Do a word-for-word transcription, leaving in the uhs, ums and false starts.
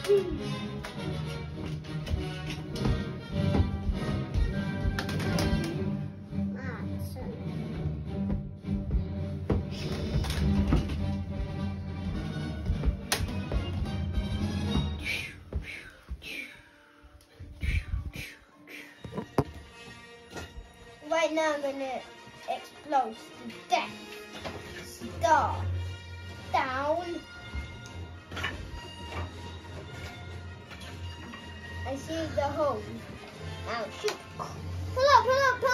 Right now I'm gonna explode to death. Star down. I see the hole. Now shoot. Pull up, pull up, pull